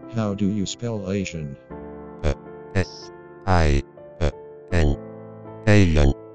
How do you spell Asian? S I N Asian.